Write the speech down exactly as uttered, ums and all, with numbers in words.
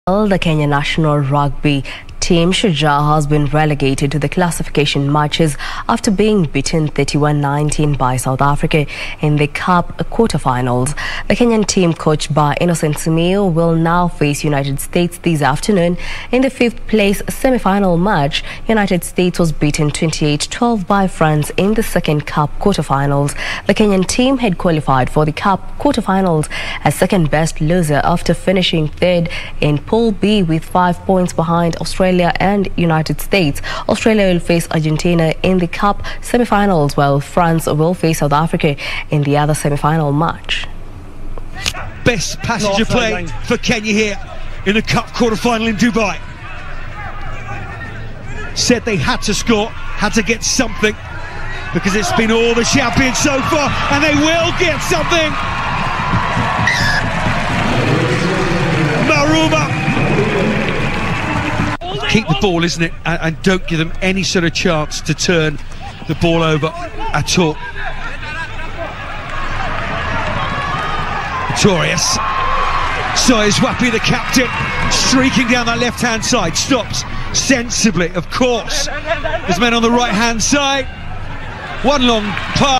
The Kenya national rugby team Shujaa has been relegated to the classification matches after being beaten thirty-one nineteen by South Africa in the Cup quarterfinals. The Kenyan team, coached by Innocent Simiyu, will now face United States this afternoon in the fifth place semi-final match. United States was beaten twenty-eight twelve by France in the second Cup quarterfinals. The Kenyan team had qualified for the Cup quarterfinals as second best loser after finishing third in Pool B with five points behind Australia and United States. Australia will face Argentina in the Cup semi-finals, while France will face South Africa in the other semi-final match. Best passenger play for Kenya here in the Cup quarter-final in Dubai. Said they had to score, had to get something, because it's been all the champions so far, and they will get something. Maruma. Keep the ball, isn't it? And, and don't give them any sort of chance to turn the ball over at all. Victorious. Soyezwapi, the captain, streaking down that left-hand side. Stops sensibly, of course. There's men on the right-hand side. One long pass.